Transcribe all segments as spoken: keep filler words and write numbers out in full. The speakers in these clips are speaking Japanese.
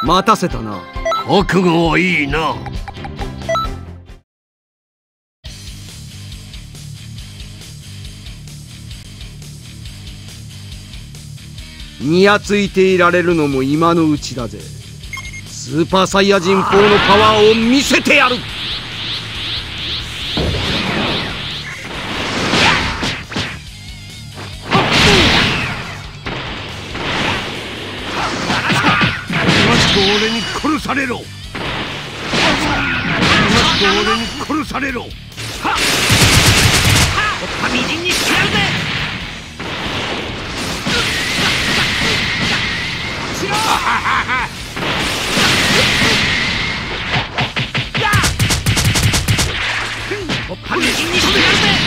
待たせたな。 覚悟はいいな。 にやついていられるのも今のうちだぜ。スーパーサイヤ人フォーのパワーを見せてやる。 俺に殺されろ。俺に殺されろ。はっ、みじんにしてやるぜ。しろ。みじんにしてやるぜ。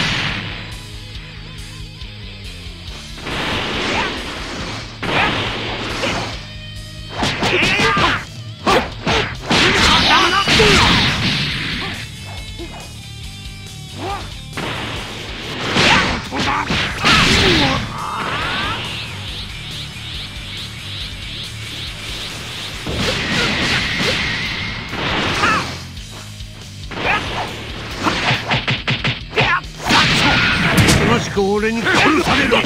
俺に殺されろ。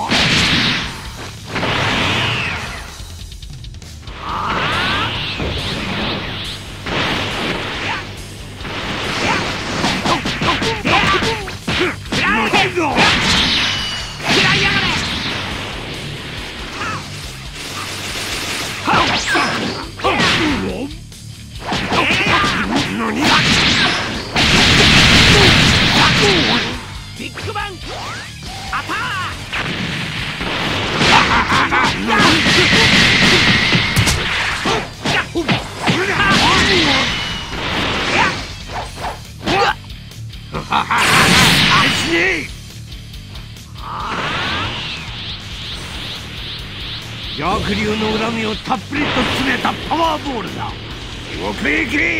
ビッグバンアタ逆流の恨みをたっぷりと詰めたパワーボールだ。地獄へ行け。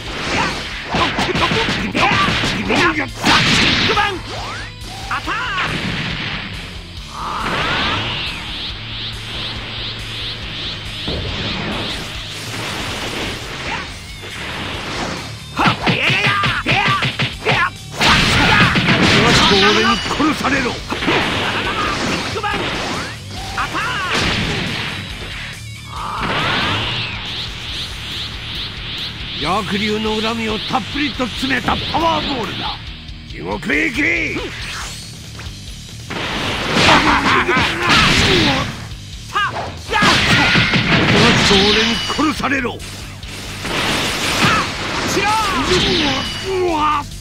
ビッグバンアタ俺に殺されろ。ビッグバンアタ逆流の恨みをたっぷりと詰めたパワーボールだ。地獄へ行け。俺に殺されろ。しろ。うわっ